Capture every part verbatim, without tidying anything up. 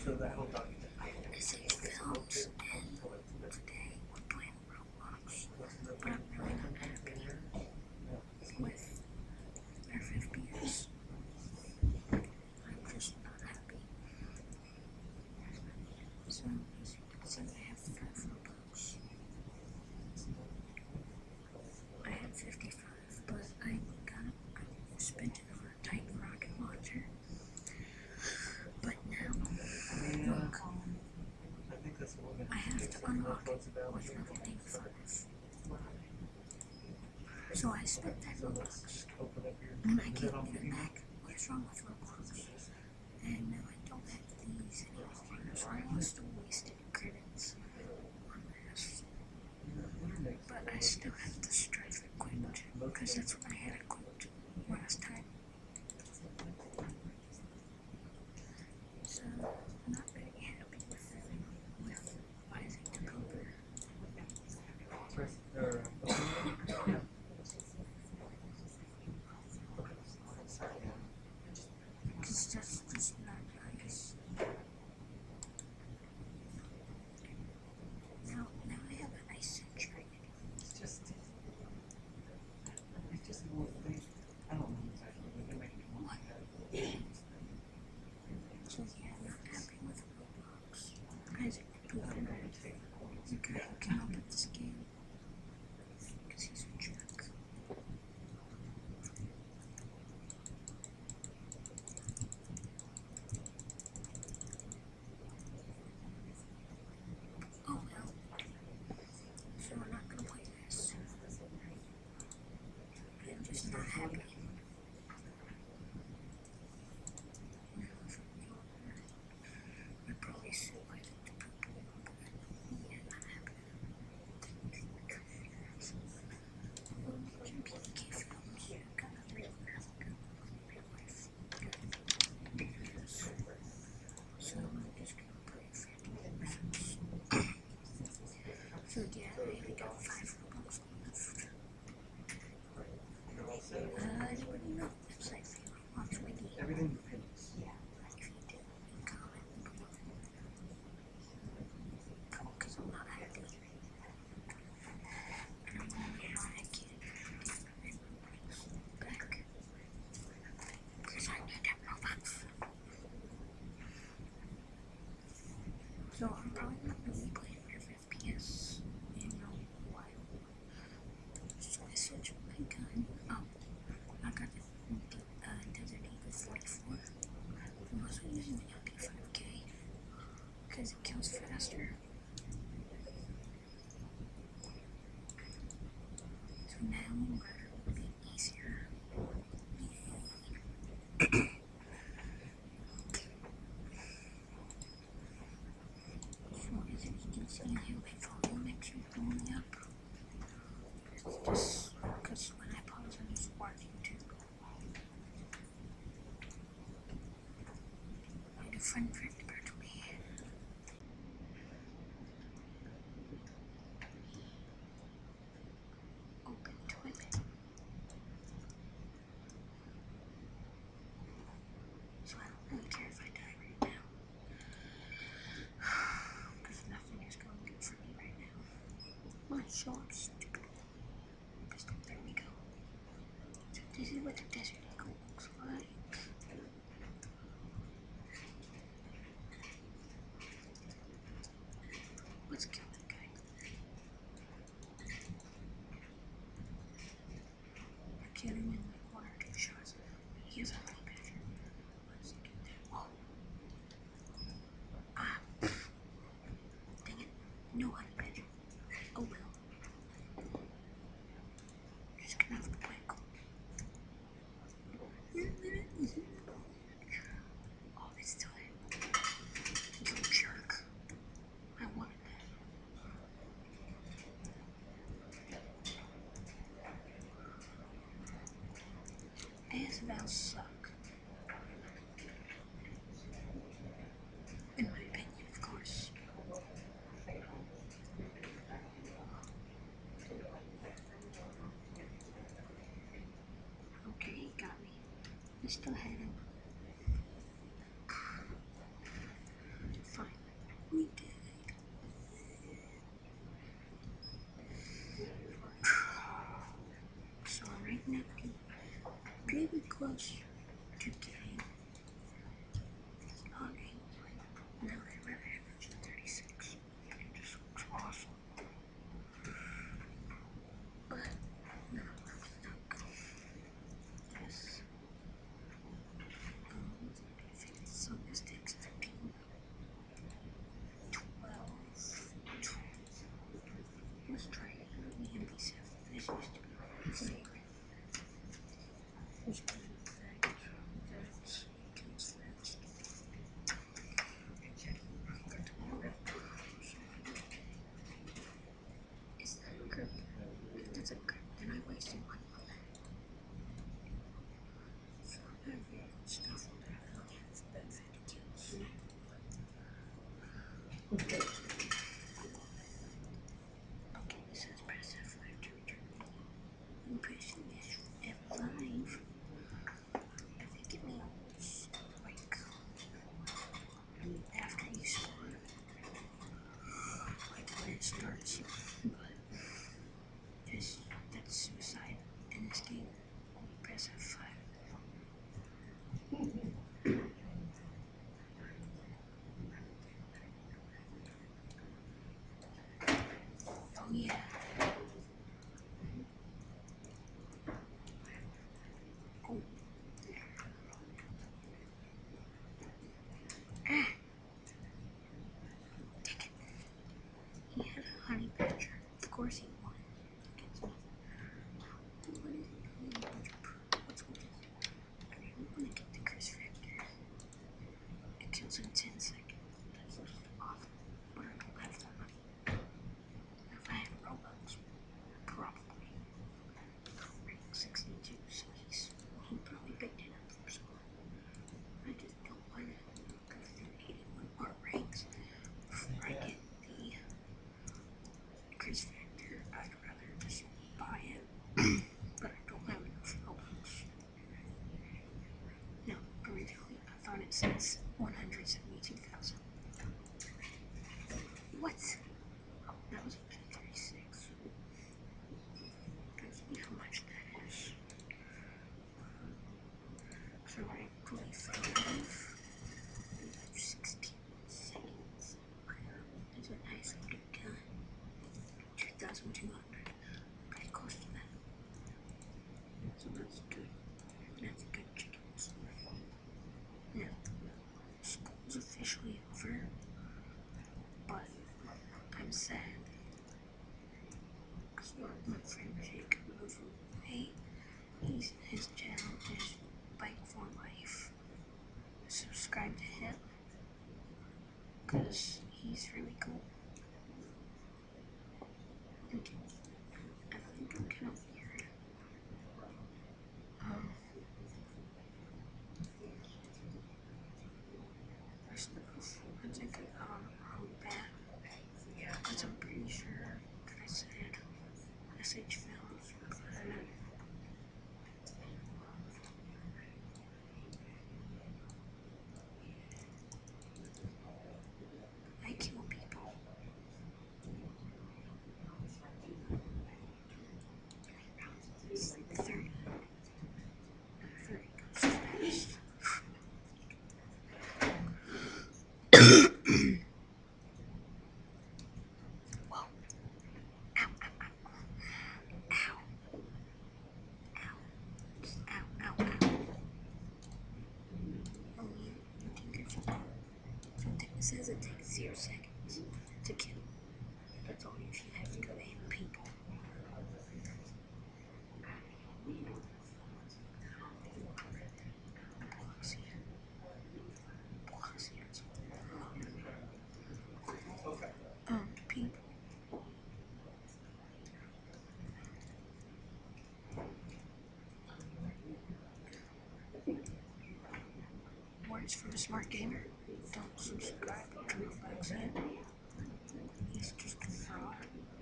It's like films, and today we're playing Roblox, but I'm really not happy with our F P S. I'm just not happy. So, as you can see, I have five Robux. I had fifty-five, but I got it, I spent it on a Titan rocket launcher. But now, look, I have to unlock it with level eighty-five. So I spent that Robux, and I can't get it back. What's wrong with Roblox? And now I don't have these anymore, so I lost the wasted credits on this. But I still have the Strife equipped, because that's what I had equipped last time. So, I'm not very happy with it, with Isaac the Cooper. Because that's just not nice. Now, now I have a nice century. It's just, it's just more thing. I don't know exactly what they make it more like that. So yeah, I'm not happy with Roblox. Isaac the Cooper, the guy who came up with this game, because he's a jerk. Oh well. So I'm not gonna play this. I'm just not happy. I probably still like the purple, but yeah, not happy. P K films, got a real life, real life. So I'm just gonna play fifty films. So yeah, I only got five Robux left. Uh, anybody know the website for Roblox Wiki? Everything depends. Yeah, if you do, comment below. Because I'm not happy. And I'm wondering why I can't get my Robux back. Because I need that Robux. So I'm probably not going to be playing with F P S in a while. So I switched my gun. Oh, I got the uh, Desert Eagle forty-four. I'm also using the L P five K because it kills faster. So now murder will be easier. So as you can see, I have my volume actually going up. It's just because when I pause, I just watch YouTube. I had a friend friend to me. Open toilet. So I don't really care if I die right now. Because nothing is going good for me right now. My shorts. There we go. So this is what the Desert Eagle looks like. Let's kill that guy. I killed him in like one or two shots. He has a honey badger. Let's get that. Oh. Ah. Dang it. No honey badger. Oh well. Just gonna have to play cool. Oh, it's still it. You jerk. I wanted that. As vows suck. In my opinion, of course. Okay, he got me. I still had him. close to getting logging. Now they were averaging thirty-six. It just looks awesome. But no, I'm stuck. Yes. Um, so this takes thirteen, twelve, let's try it. The M P seven. This used to be my favorite. Just because of the fact that it kills fast. Is that a grip? If that's a grip, then I wasted one bullet. So I have very good stuff that I don't have bad fifty kills. Okay, it says press F five to return. I'm pressing this F five. I think it means like after you score, like when it starts. But just that's suicide in this game. Press F five. Oh yeah. Oh. Ah. Take it. He had a honey badger. Of course he won. What is it? Honey badger. What's with this? I really want to get the Chris Factor. It kills in ten seconds. That's just awful. But I don't have that money. If I had Robux, probably. Rank sixty-two, so he's, he probably picked it up for someone. I just don't want to go through eighty-one more ranks before I get the Chris Factor. I'd rather just buy it, but I don't have enough Robux. No, originally I thought it says one hundred seventy-two thousand. What? That was P thirty-six. Let's see how much that is. So rank twenty-five. sixteen seconds. That's a nice looking gun. two thousand two hundred. Pretty close to that. So that's good. That's good chickens. Now, school's officially over, but I'm sad. Because my friend Jake moved away. He's, his channel is Bike for Life. Subscribe to him, because he's really cool. Okay. I think I'm kind of weird. Um, stuff. I think I got on the wrong path. Because I'm pretty sure that I said S H films, but I kill people. It's like thirty. thirty goes fast. Whoa. Ow, ow, ow. Ow. Ow. Ow, ow, ow. Oh, you, you think it's okay? It says it takes zero seconds to kill. That's all if you have to go aim people. Um, people. Words from a smart gamer. Don't subscribe to Roblox yet. He's just a fraud.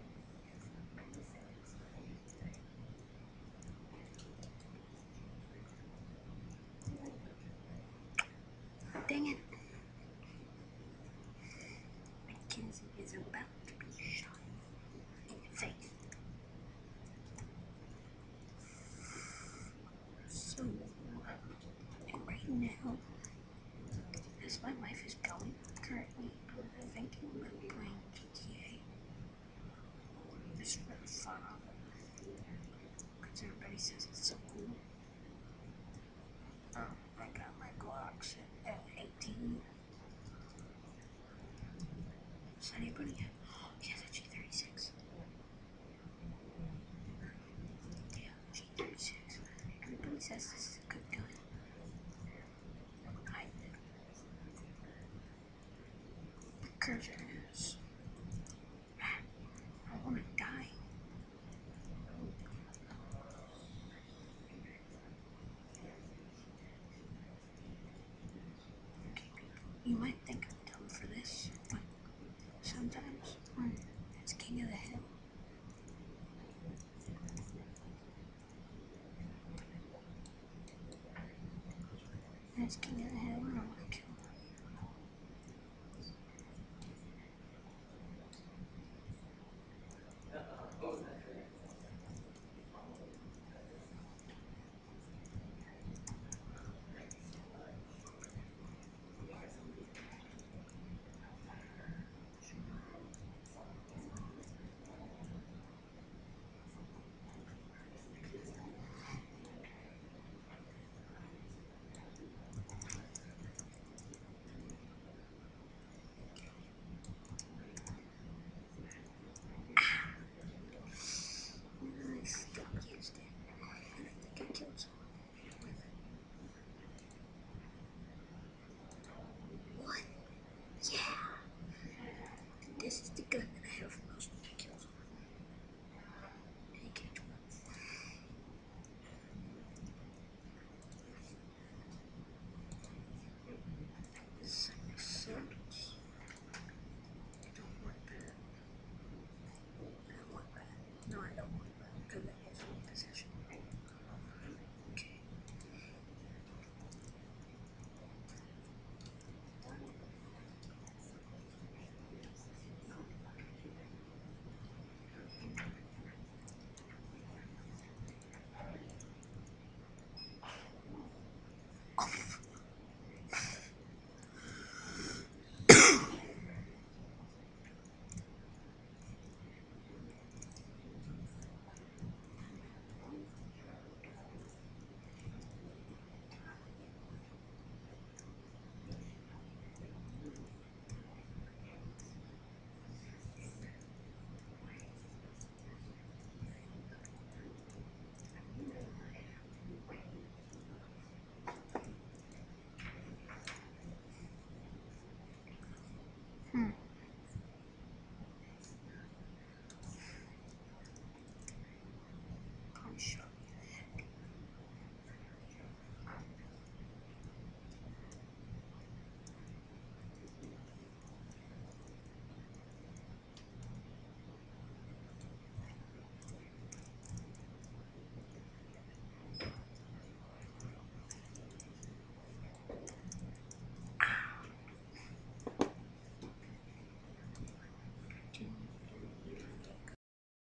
Dang it. Mackenzie is about to be shot in the face. So, Now, as my life is going, currently, I'm thinking about playing G T A. It's really fun, because everybody says it's so cool. Um, I got my Glocks at eighteen. Does anybody have? Oh, he has a G thirty-six. Yeah, G thirty-six. Everybody says this is a good gun. I Because it is. I want to die. Okay, people, you might think I'm dumb for this, but sometimes when it's King of the Hill, when it's King of the Hill and I want to kill